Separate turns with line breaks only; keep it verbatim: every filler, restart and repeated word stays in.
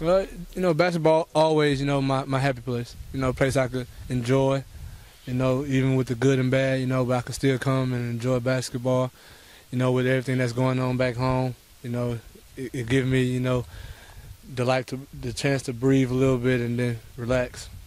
Well, you know, basketball always, you know, my, my happy place. You know, a place I could enjoy, you know, even with the good and bad, you know, but I could still come and enjoy basketball, you know, with everything that's going on back home. You know, it, it gives me, you know, the life to, the chance to breathe a little bit and then relax.